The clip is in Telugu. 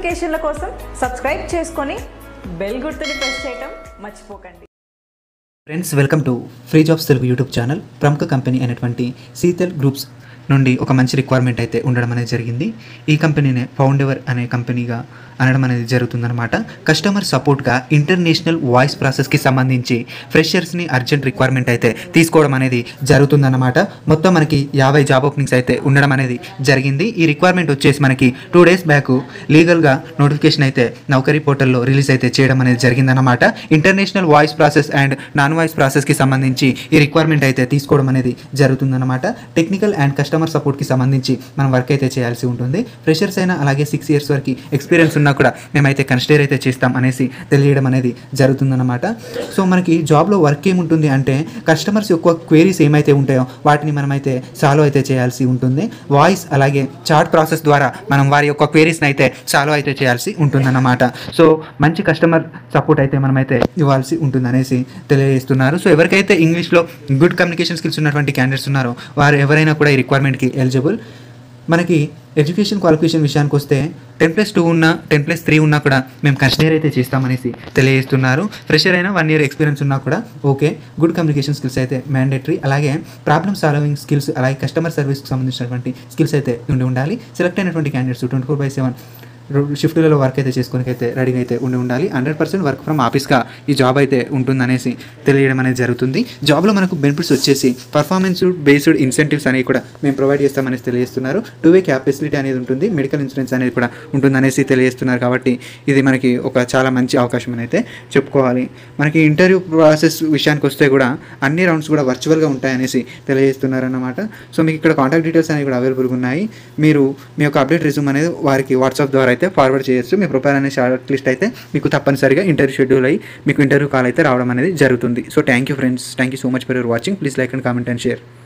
నోటిఫికేషన్ల కోసం సబ్స్క్రైబ్ చేసుకొని బెల్ గుర్తుని ప్రెస్ చేయడం మర్చిపోకండి. Friends, welcome to free jobs Telugu YouTube channel. ప్రముఖ కంపెనీ అయినటువంటి సీతల్ గ్రూప్స్ నుండి ఒక మంచి రిక్వైర్మెంట్ అయితే ఉండడం అనేది జరిగింది. ఈ కంపెనీనే ఫౌండెవర్ అనే కంపెనీగా అనడం అనేది జరుగుతుందన్నమాట. కస్టమర్ సపోర్ట్గా ఇంటర్నేషనల్ వాయిస్ ప్రాసెస్కి సంబంధించి ఫ్రెషర్స్ని అర్జెంట్ రిక్వైర్మెంట్ అయితే తీసుకోవడం అనేది జరుగుతుందన్నమాట. మొత్తం మనకి 50 జాబ్ ఓపెనింగ్స్ అయితే ఉండడం అనేది జరిగింది. ఈ రిక్వైర్మెంట్ వచ్చేసి మనకి 2 days బ్యాక్ లీగల్గా నోటిఫికేషన్ అయితే నౌకరీ పోర్టల్లో రిలీజ్ అయితే చేయడం అనేది జరిగిందన్నమాట. International voice process and non voice ప్రాసెస్కి సంబంధించి ఈ రిక్వైర్మెంట్ అయితే తీసుకోవడం అనేది జరుగుతుందన్నమాట. టెక్నికల్ అండ్ కస్టమర్ సపోర్ట్కి సంబంధించి మనం వర్క్ అయితే చేయాల్సి ఉంటుంది. ఫ్రెషర్స్ అయినా అలాగే 6 years వరకు ఎక్స్పీరియన్స్ ఉన్నా కూడా మేమైతే కన్సిడర్ అయితే చేస్తాం అనేసి తెలియడం అనేది జరుగుతుందన్నమాట. సో మనకి జాబ్లో వర్క్ ఏముంటుంది అంటే కస్టమర్స్ యొక్క క్వైరీస్ ఏమైతే ఉంటాయో వాటిని మనమైతే సాల్వ్ అయితే చేయాల్సి ఉంటుంది. వాయిస్ అలాగే చాట్ ప్రాసెస్ ద్వారా మనం వారి యొక్క క్వైరీస్ని అయితే సాల్వ్ అయితే చేయాల్సి ఉంటుందన్నమాట. సో మంచి కస్టమర్ సపోర్ట్ అయితే మనమైతే ఇవ్వాల్సి ఉంటుంది అనేసి తెలియజేస్తున్నారు. సో ఎవరికైతే ఇంగ్లీష్లో గుడ్ కమ్యూనికేషన్ స్కిల్స్ ఉన్నటువంటి క్యాండిడేట్స్ ఉన్నారో వారు ఎవరైనా కూడా ఈ రిక్వైర్మెంట్కి ఎలిజిబుల్. మనకి ఎడ్యుకేషన్ క్వాలిఫికేషన్ విషయానికి వస్తే 10+2 ఉన్నా 10+3 ఉన్నా కూడా మేము కన్సిడర్ అయితే చేస్తామనేసి తెలియజేస్తున్నారు. ఫ్రెషర్ అయినా 1 year ఎక్స్పీరియన్స్ ఉన్నా కూడా ఓకే. గుడ్ కమ్యూనికేషన్ స్కిల్స్ అయితే మ్యాండేటరీ. అలాగే ప్రాబ్లమ్ సాల్వింగ్ స్కిల్స్ అలాగే కస్టమర్ సర్వీస్కి సంబంధించినటువంటి స్కిల్స్ అయితే ఉండాలి. సెలెక్ట్ అయినటువంటి క్యాండిడేట్స్ 24/7 షిఫ్ట్లలో వర్క్ అయితే చేసుకోనికి అయితే రెడీగా అయితే ఉండాలి. 100% వర్క్ ఫ్రమ్ ఆఫీస్గా ఈ జాబ్ అయితే ఉంటుందనేసి తెలియడం అనేది జరుగుతుంది. జాబ్లో మనకు బెనిఫిట్స్ వచ్చేసి పర్ఫార్మెన్స్ బేస్డ్ ఇన్సెంటివ్స్ అనేవి కూడా మేము ప్రొవైడ్ చేస్తామనేసి తెలియజేస్తున్నారు. 2-way క్యాబ్ ఫెసిలిటీ అనేది ఉంటుంది. మెడికల్ ఇన్సూరెన్స్ అనేది కూడా ఉంటుందనేసి తెలియజేస్తున్నారు. కాబట్టి ఇది మనకి ఒక చాలా మంచి అవకాశం అని అయితే చెప్పుకోవాలి. మనకి ఇంటర్వ్యూ ప్రాసెస్ విషయానికి వస్తే కూడా అన్ని రౌండ్స్ కూడా వర్చువల్గా ఉంటాయనేసి తెలియజేస్తున్నారు అన్నమాట. సో మీకు ఇక్కడ కాంటాక్ట్ డీటెయిల్స్ అనేవి కూడా అవైలబుల్గా ఉన్నాయి. మీరు మీ యొక్క అప్డేట్ రెజ్యూమ్ అనేది వారికి వాట్సాప్ ద్వారా అయితే ఫార్వర్డ్ చేయొచ్చు. మీ ప్రొఫైల్ అనే షార్ట్ లిస్ట్ అయితే మీకు తప్పనిసరిగా ఇంటర్వ్యూ షెడ్యూల్ అయ్యి మీకు ఇంటర్వ్యూ కాల్ అయితే రావడం అనేది జరుగుతుంది. So thank you friends. Thank you so much for your watching. Please like and comment and share.